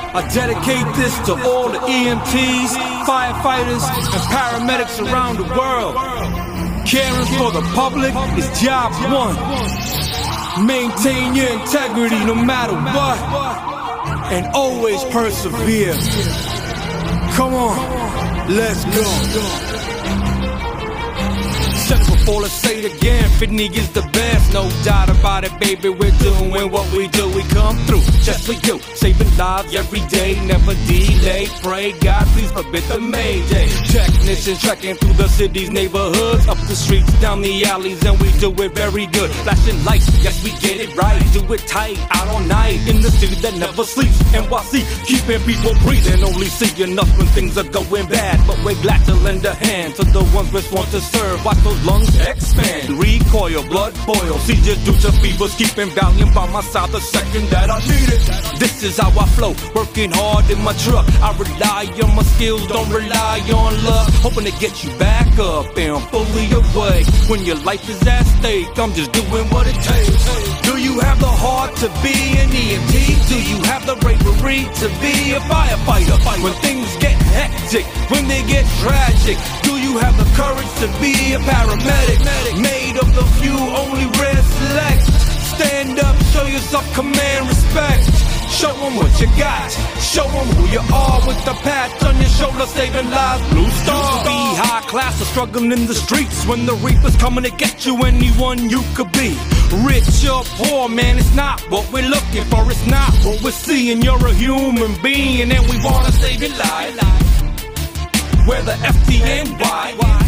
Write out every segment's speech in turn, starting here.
I dedicate this to all the EMTs, firefighters, and paramedics around the world. Caring for the public is job one. Maintain your integrity no matter what, and always persevere. Come on, let's go. Before let's say it again, Fitney is the best, no doubt about it, baby. We're doing what we do, we come through just for you, saving lives every day, never delay. Pray God, please forbid the Mayday. Technicians trekking through the city's neighborhoods, up the streets, down the alleys, and we do it very good. Flashing lights, yes we get it right, do it tight, out all night in the city that never sleeps. NYC, keeping people breathing, only seeing us when things are going bad, but we're glad to lend a hand to the ones we want to serve. Watch those lungs expand, recoil, blood boil, seizures due to fevers, keeping valiant by my side the second that I need it. This is how I flow, working hard in my truck. I rely on my skills, don't rely on luck, hoping to get you back up and fully awake. When your life is at stake, I'm just doing what it takes. Do you have the heart to be an EMT? Do you have the bravery to be a firefighter? When things get hectic, when they get tragic, do you have the courage to be a paramedic? Made of the few, only rare select. Stand up, show yourself command, respect. Show them what you got, show them who you are. With the patch on your shoulder, saving lives, Blue Star. Be high class or struggling in the streets, when the reaper's coming to get you, anyone you could be. Rich or poor, man, it's not what we're looking for, it's not what we're seeing. You're a human being and we wanna save your life. We're the FDNY.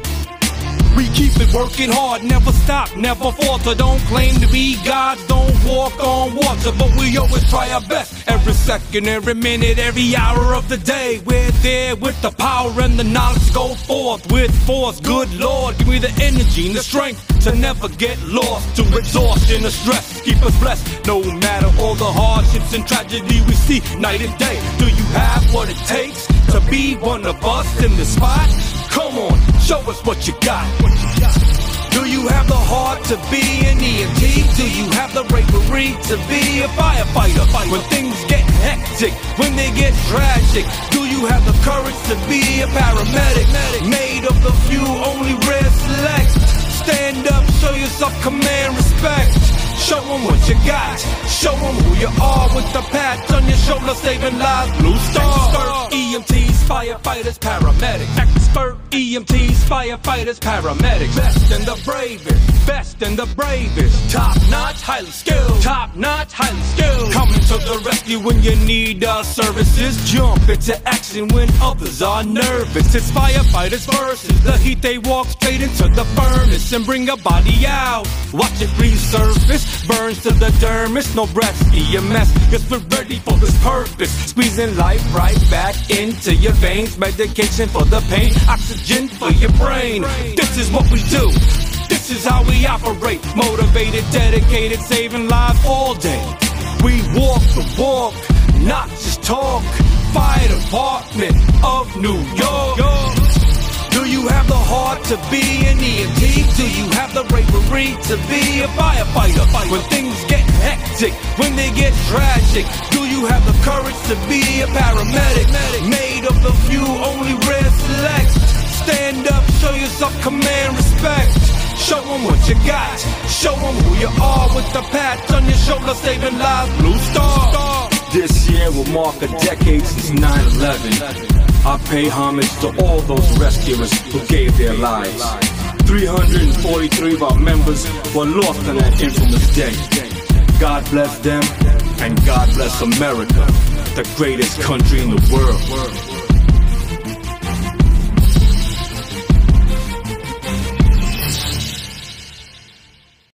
We keep it working hard, never stop, never falter. Don't claim to be gods, don't walk on water, but we always try our best. Every second, every minute, every hour of the day, we're there with the power and the knowledge. Go forth with force, good Lord, give me the energy and the strength to never get lost, to exhaustion or stress. Keep us blessed, no matter all the hardships and tragedy we see night and day. Do you have what it takes to be one of us in this spot? Come on, show us what you got. Do you have the heart to be an EMT? Do you have the bravery to be a firefighter? When things get hectic, when they get tragic, do you have the courage to be a paramedic? Made of the few, only rare select. Stand up, show yourself command, respect. Show them what you got, show them who you are. With the patch on your shoulder, saving lives, Blue Star. EMTs, firefighters, paramedics. Expert EMTs, firefighters, paramedics. Best and the bravest, best and the bravest. Top notch, highly skilled. Top notch, highly skilled. Coming to the rescue when you need our services. Jump into action when others are nervous. It's firefighters versus the heat. They walk straight into the furnace and bring a body out. Watch it resurface, burns to the dermis. No breath, EMS, cause we're ready for this purpose. Squeezing life right back into your veins. Medication for the pain, oxygen for your brain. This is what we do, this is how we operate. Motivated, dedicated, saving lives all day. We walk the walk, not just talk. Fire Department of New York. Do you have the heart to be an EMT? Do you have the bravery to be a firefighter? When things get hectic, when they get tragic, do you have the courage to be a paramedic? Made of the few, only rare select. Stand up, show yourself command, respect. Show them what you got, show them who you are. With the patch on your shoulder, saving lives, Blue Star. This year will mark a decade since 9/11. I pay homage to all those rescuers who gave their lives. 343 of our members were lost on that infamous day. God bless them, and God bless America, the greatest country in the world.